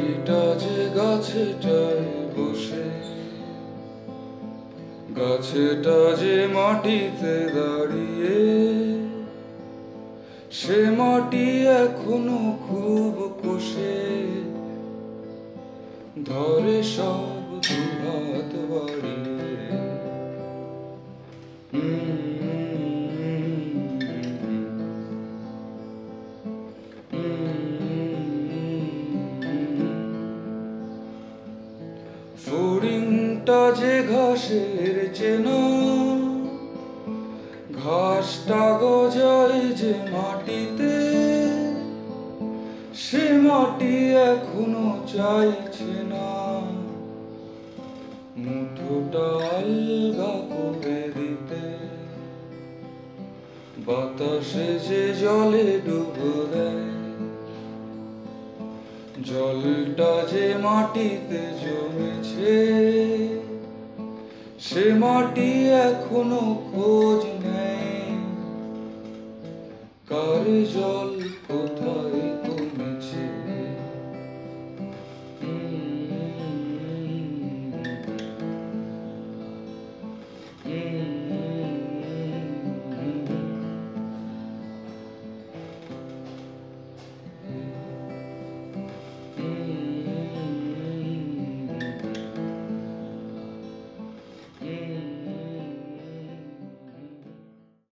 পাখিটা যে গাছেটায় বসে, গাছেটা যে মাটিতে দাঁড়িয়ে, সে মাটি এখনো খুব কষে, ধরে সব দুহাত বাড়িয়ে। ফড়িংটা যে ঘাসের চেনা, ঘাসটা গজায় যে মাটিতে, সে মাটি এখনো চাইছে না মুঠোটা আলগা করে দিতে। বাতাসে যে জলে ডুব দেয়, জলটা যে মাটিতে জমেছে, সে মাটি এখনো খোঁজ নেয় কার জল